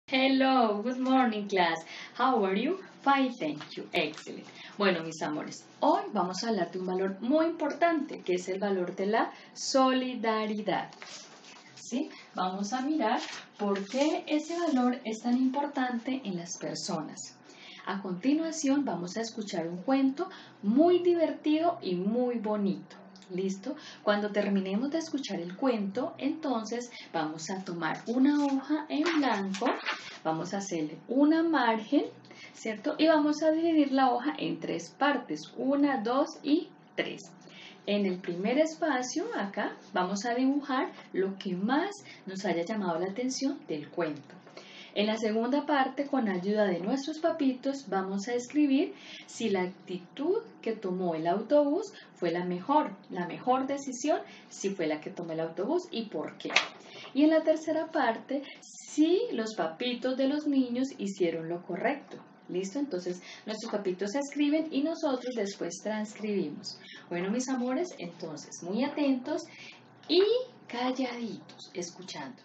Hello, good morning class. How are you? Fine, thank you. Excellent. Bueno, mis amores, hoy vamos a hablar de un valor muy importante, que es el valor de la solidaridad. ¿Sí? Vamos a mirar por qué ese valor es tan importante en las personas. A continuación vamos a escuchar un cuento muy divertido y muy bonito. ¿Listo? Cuando terminemos de escuchar el cuento, entonces vamos a tomar una hoja en blanco, vamos a hacerle una margen, ¿cierto? Y vamos a dividir la hoja en 3 partes, 1, 2 y 3. En el primer espacio, acá, vamos a dibujar lo que más nos haya llamado la atención del cuento. En la segunda parte, con ayuda de nuestros papitos, vamos a escribir si la actitud que tomó el autobús fue la mejor decisión, si fue la que tomó el autobús y por qué. Y en la tercera parte, si los papitos de los niños hicieron lo correcto. ¿Listo? Entonces, nuestros papitos escriben y nosotros después transcribimos. Bueno, mis amores, entonces, muy atentos y calladitos, escuchando.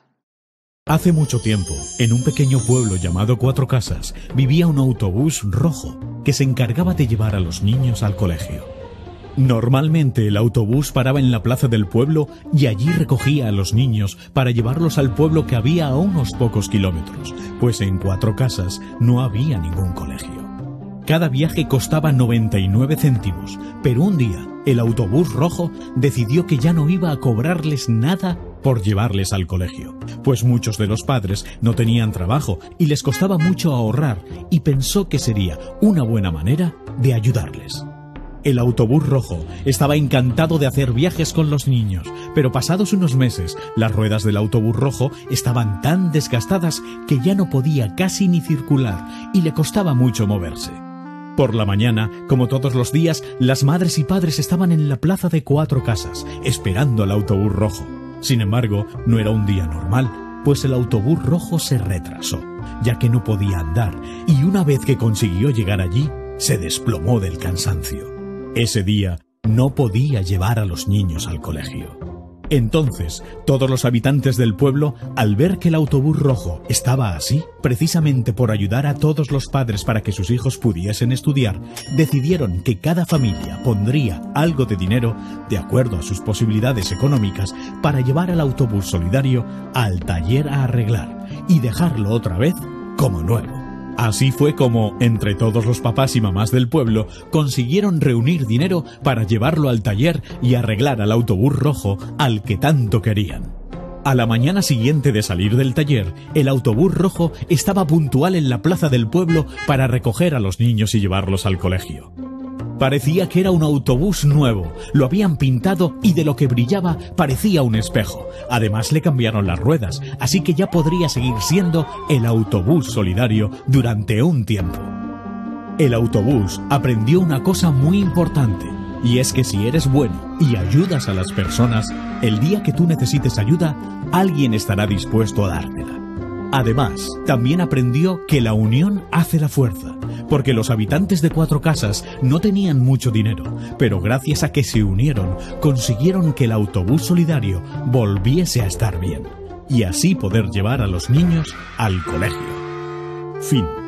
Hace mucho tiempo, en un pequeño pueblo llamado Cuatro Casas, vivía un autobús rojo que se encargaba de llevar a los niños al colegio. Normalmente el autobús paraba en la plaza del pueblo y allí recogía a los niños para llevarlos al pueblo que había a unos pocos kilómetros, pues en Cuatro Casas no había ningún colegio. Cada viaje costaba 99 céntimos, pero un día el autobús rojo decidió que ya no iba a cobrarles nada por llevarles al colegio, pues muchos de los padres no tenían trabajo y les costaba mucho ahorrar, y pensó que sería una buena manera de ayudarles. El autobús rojo estaba encantado de hacer viajes con los niños, pero pasados unos meses, las ruedas del autobús rojo estaban tan desgastadas que ya no podía casi ni circular y le costaba mucho moverse. Por la mañana, como todos los días, las madres y padres estaban en la plaza de Cuatro Casas, esperando al autobús rojo. Sin embargo, no era un día normal, pues el autobús rojo se retrasó, ya que no podía andar, y una vez que consiguió llegar allí, se desplomó del cansancio. Ese día no podía llevar a los niños al colegio. Entonces, todos los habitantes del pueblo, al ver que el autobús rojo estaba así, precisamente por ayudar a todos los padres para que sus hijos pudiesen estudiar, decidieron que cada familia pondría algo de dinero, de acuerdo a sus posibilidades económicas, para llevar al autobús solidario al taller a arreglar y dejarlo otra vez como nuevo. Así fue como, entre todos los papás y mamás del pueblo, consiguieron reunir dinero para llevarlo al taller y arreglar al autobús rojo al que tanto querían. A la mañana siguiente de salir del taller, el autobús rojo estaba puntual en la plaza del pueblo para recoger a los niños y llevarlos al colegio. Parecía que era un autobús nuevo, lo habían pintado y de lo que brillaba parecía un espejo. Además le cambiaron las ruedas, así que ya podría seguir siendo el autobús solidario durante un tiempo. El autobús aprendió una cosa muy importante, y es que si eres bueno y ayudas a las personas, el día que tú necesites ayuda, alguien estará dispuesto a dártela. Además, también aprendió que la unión hace la fuerza, porque los habitantes de Cuatro Casas no tenían mucho dinero, pero gracias a que se unieron, consiguieron que el autobús solidario volviese a estar bien, y así poder llevar a los niños al colegio. Fin.